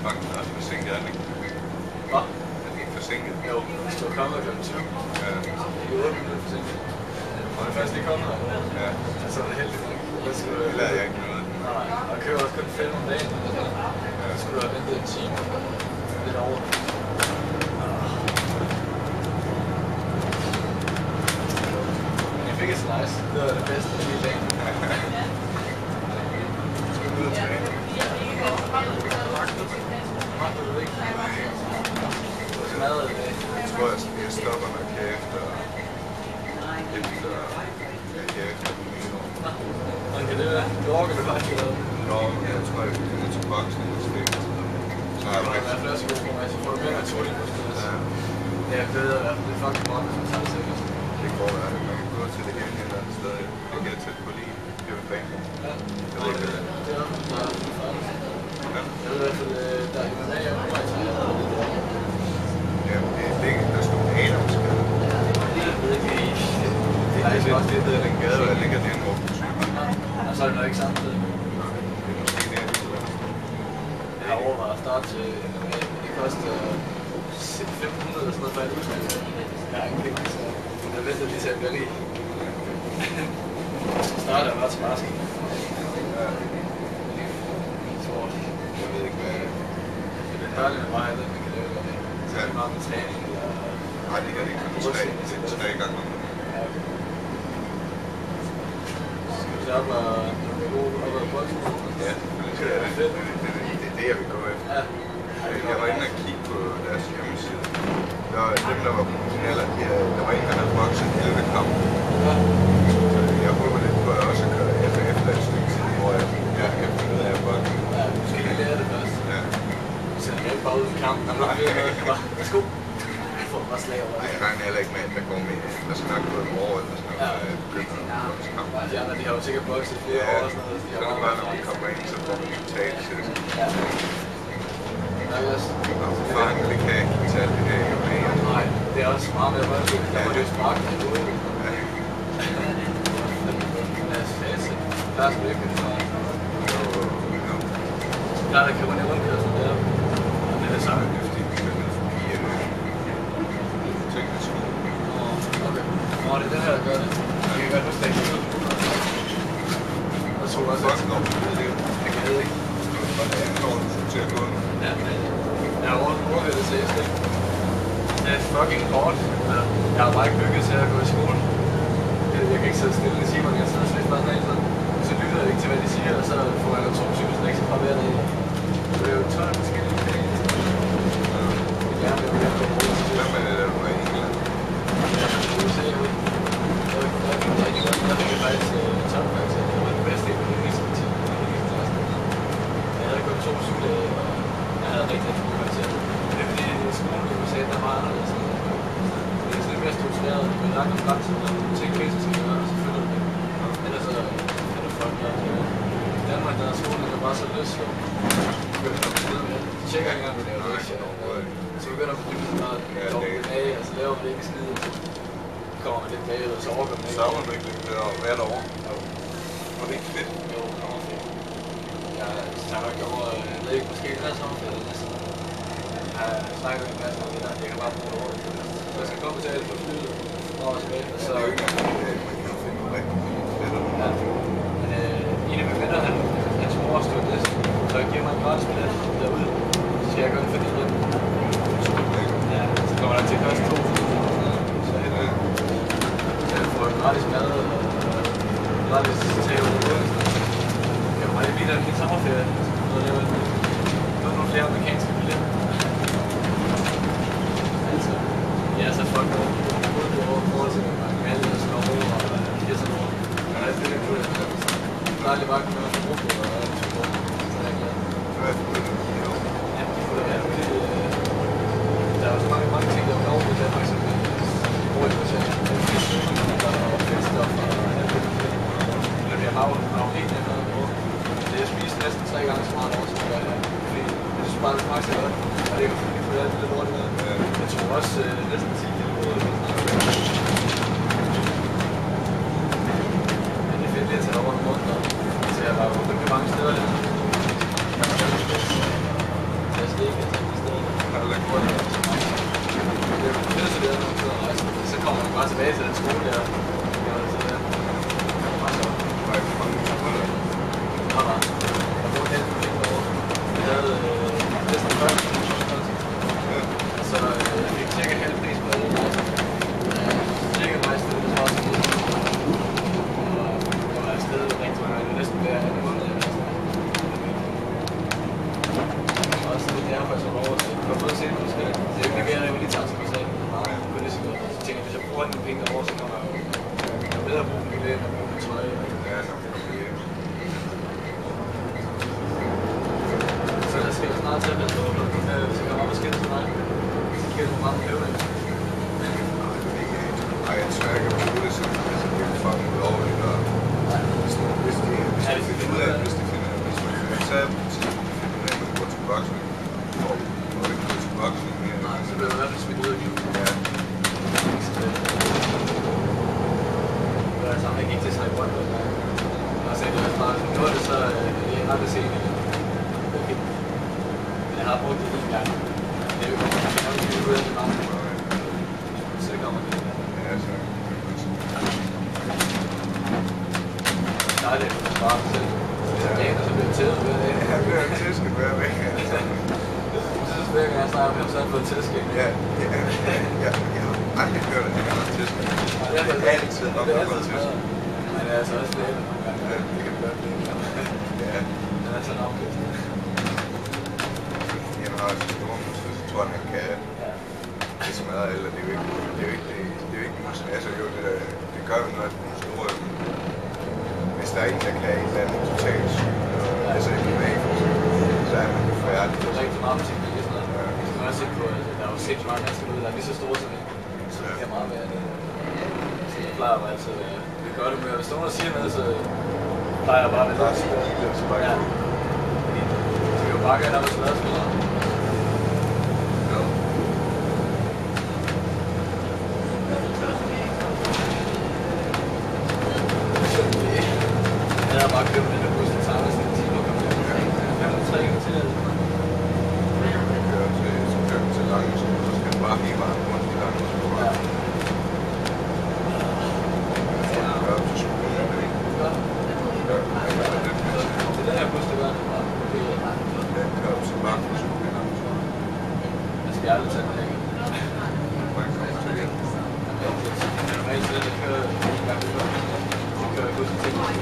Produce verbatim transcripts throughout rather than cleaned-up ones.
faktisk også forsinket, er den ikke? Hvad? Er den ikke forsinket? Jo, hvis du er kommet klokken tyve. Ja. Det er otte minutter forsinket. Og det er faktisk lige kommet her. Ja. Altså, det er heldigt. Det lader jeg ikke noget. Nej, og jeg kører også kun fem om dagen. Ja. Så skulle du have ventet en time. Lidt over. Jeg fik et slice. Det var det bedste i hele dagen. Skal du ud og træne? Magter du ikke? Du er smadret i dag. Jeg tror, jeg stopper nok her efter... Efter... Ja, efter den nye år. Nå, kan det være? Du orker det bare ikke noget? Nå, jeg tror, jeg er til boksning og stik. Så har jeg Det rigtig... er flere sko på mig, så får du mere naturligt på stedet. Ja, det ved jeg i hvert fald. Det er fucking godt, hvis man tager det seriøst. Det går være, at man kan gå til det hele et eller andet sted. Det kan jeg tæt på lige. Det er jo banen. Ja. Jeg ved ikke, hvad det er. Det er også meget farligt. Ja. Jeg ved i hvert fald, der er M M A og på vej til at have det der. Ja, det er ikke, der står Adam skal. Jeg ved ikke, det er Det er lidt også det, der er den gade, der ligger den hvor på cykel. og så er det nok ikke samtidig. Det er måske det, Jeg har overvejet at starte til M M A. Det koster femten hundrede eller sådan noget for en udsmændelse. Jeg har ingen penge, så jeg venter lige til at blive rig. Så starter jeg bare til marsken. Ja. Sort. Jeg ved ikke, hvad... Det er dejligt med mig, at man kan lave det. Så er det meget med træning. Nej, det her det er kun tre, det er tre gange om ugen. Ja, okay. Skal vi så op og gå op ad boldskolen? Ja, det er det. Det er det, jeg vil gå efter. Ja. Jeg var inde og kigge på deres hjemmeside. Der var dem, der var professionelle, der var en, der havde bokset elleve kampe. Ja. Så jeg håber lidt på, at jeg også kører efter efter et stykke tid, hvor jeg, jeg kan finde ud af at bokse. Ja, du skal lige lære det først. Ja. Du sætter ikke bare ud i kampen. Nej, nej, nej. Værsgo. Jeg får bare slag over. Nej, jeg regner heller ikke med, at der går med, der skal nok gå et år eller sådan noget, Ja. at jeg begynder at bokse kamp. De andre, de har jo sikkert bokset flere Ja, år og sådan noget. så er det bare, når vi kommer ind, så får vi en tagelse. Ja. Der er også... Og faren, det kan jeg ikke tage det her jo med. Nej, det er også meget mere rødt. Der må det jo smage det ud. Ja. Ja, fase. Der er sgu ikke det for. Der er der kan rundt i rundkørsel der. Og det er det samme. Fordi vi kører ned forbi tingene skole. Okay. Nå, det er den her, der gør det. Jeg kan godt huske, at jeg kan og så også... Fuck, når du ved det. Jeg kan det ikke. Og det er når du skal til at gå nu. Ja, jeg har overhørt det seriøst, ikke? Det er fucking hårdt. Jeg har bare ikke lykket til at gå i skole. Jeg kan ikke sidde stille i timerne, jeg sidder og slet bare sådan en. Så lytter jeg ikke til, hvad de siger, og så får jeg to tusind ekstra fra hver dag. Det er jo tolv forskellige ting. Ja, det er jo lidt på. Hvad med det, der du er i England? Ja, det er jo se ud. Jeg fik rigtig godt. Jeg fik faktisk topkarakter. Det var det bedste i min næste tid. Jeg havde gået to cykler, og jeg havde rigtig rigtig gode karakterer. Det er fordi, skolen i U S A, der var anderledes. Det er sådan lidt mere struktureret. Du kan lagt nogle grænser, og du tænker helt, så skal gøre, og så følger du det. Ellers så er det folk, der er i Danmark, der er skolen, der er bare så løs, og du begynder at komme med. De tjekker ikke engang, du laver lektier. Så begynder at begynde sådan noget, og af, og så laver man det ikke skide. Så kommer man lidt bagud, og så overgår man ikke. Så var du ikke lidt bedre at være derovre. Var det ikke fedt? Jo, det var fedt. Jeg snakker ikke over, jeg ved ikke, måske det her sommerferie eller næsten. Jeg har snakket med en masse om det der, jeg kan bare bruge det over. Så jeg skal komme til at på flyet, og tilbage, og så... Det er jo ikke engang, at man kan finde noget rigtig fedt. Ja, men øh, en af mine venner, han, hans mor har stået næsten, så jeg giver mig en gratis billet derude. Så skal jeg gøre det for det hjem. Ja, så kommer der til at koste to tusind. Så jeg får en gratis mad og gratis tag ud i Odense. Jeg kommer lige videre til sommerferie, så laver jeg nogle flere amerikanske billetter. Altså, ja, så folk over på forhold til Malle og Skov og firserne år. Ja, det er lidt cool. Der er lidt bare med at få brugt på, og jeg er tyve år. Så er jeg glad. Hvad er det for det? Ja, det kunne da være, fordi der er jo så mange, mange ting, der er lov i Danmark, som vi bruger i U S A. Der er fedtstof og alt det. Det bliver afhængigt af noget på. Det er spist næsten tre gange så meget over, som jeg gør her. Fordi jeg synes bare, det smager så godt. Og det er jo fordi, det er lidt lort med. Jeg tror også næsten ti kilo. Men det er fedt lige at tage over en måned. Så jeg var jo rigtig mange steder lidt. Så jeg skal tilbage til den skole der. Det var så der. Var ikke mange skoler? Nå, nej. Jeg brugte helt for penge over. Vi havde næsten fyrre tusind. Så jeg fik cirka halv pris på alle rejser. Cirka rejste det, det var også lidt. Og jeg var afsted rigtig mange. Det var næsten hver anden måned, jeg var afsted. Og så det er faktisk over, så jeg har fået set på det skal. Det er jo ikke mere, jeg vil lige tage, som jeg sagde. På det sekund. Så tænker jeg, hvis jeg bruger nogle penge derovre, så kommer jeg jo bedre at bruge dem i det, end at bruge dem i tøj. Ja, så kan det blive. Så jeg skal jeg snart til at være på, så kan jeg meget skændes til mig. Så kan jeg få mange pæve af. Nej, jeg tror ikke, at bruge det som altså, det er fucking ulovligt. Og hvis de, hvis de, hvis de finder ud af, hvis de finder ud af, hvis man kan tage politiet, finder ud af, at man går til boksning, og man ikke går til boksning mere. Nej, så bliver man i hvert fald smidt ud af livet. Ja. Altså, jeg gik til sig i Brønd, og sagde, det var bare, nu er det så, jeg har aldrig set det. Okay. Men jeg har brugt det en gang. Det er jo ikke, jeg har ikke ud af det mange. Så det kommer det. Ja, så. Nej, det er jo bare for selv. Så det er så bliver jeg tædet hver dag. Jeg bliver jo tæsket hver dag. Jeg synes, hver gang jeg snakker med ham, så har jeg fået tæsket. Ja, ja, jeg har aldrig hørt, at jeg har tæsket. Det er altid nok, det er at altid smadret. Men det er altså også lægen nogle gange. Ja, det kan vi godt blive. Ja. Den er sådan afgivet. Jeg har også stor muskel, så tror jeg, han kan det smadre eller det er jo ikke, det er jo ikke, det er jo ikke muskel. Altså jo, det, det gør jo noget, at den store, hvis der er en, der kan et eller andet totalt syg, altså i bevæg, så er man jo færdig. Det er rigtig meget musik, det er sådan noget. Hvis man også ikke på, altså, der er jo sindssygt mange mennesker ude, der er lige så store som en, så det kan meget være det. Så jeg plejer bare altid, det gør det med, hvis nogen siger noget, så plejer jeg bare at være lidt. Ja. Så vi jo bare gerne have med smadrespillere. Ja. Jeg havde bare købt den der bus, den samme sådan en time og kom hjem. Jeg har tre gange til det. Jeg kører til, så kører vi til lange, så skal den bare hele vejen rundt i lange. Ja. Jeg kører til skolen, jeg ved ikke. Ja. Det er den her bus, det var. Jeg kører til lange på skolen. Jeg skal aldrig tage den her igen. Hvordan kommer til hjem? Normalt til den, der kører en gang i ugen. Så kører jeg bussen til den.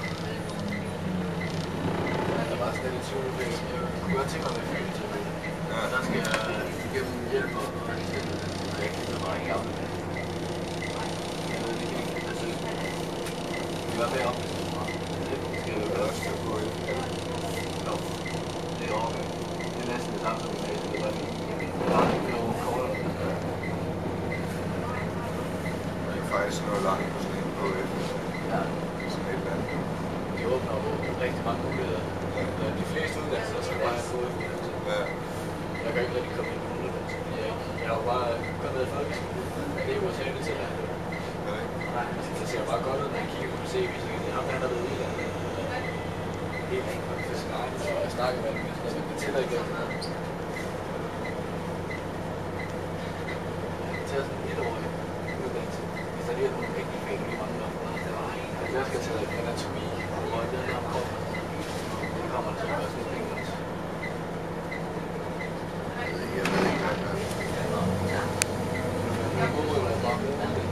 Jeg tænker, at det er de var med op. Det er jo også at gå i. Nå, det er over. Det er næsten det samme som gymnasiet. Det var lige nogle kortere. Det er faktisk noget langt på sådan en på et. Ja. Sådan et eller andet. De åbner jo rigtig mange muligheder. Ja. De fleste uddannelser skal bare have fået. Ja. Jeg kan ikke rigtig komme ind på uddannelse. Jeg, jeg har jo bare kommet i folkeskole. Det er jo også helt til at have det. Nej, det ser bare godt ud, når jeg kigger på C V, så kan det ham, der har været uddannet. Helt enkelt for sin egen, og jeg snakker med dem, så det tæller ikke det. Det tager sådan et år uddannelse. Hvis der lige er nogle rigtig fag, der mangler. Jeg skal tage anatomi, og det er der kommer. Det kommer der så også lidt penge også. Jeg ved ikke, hvad det er. Jeg bor jo bare med.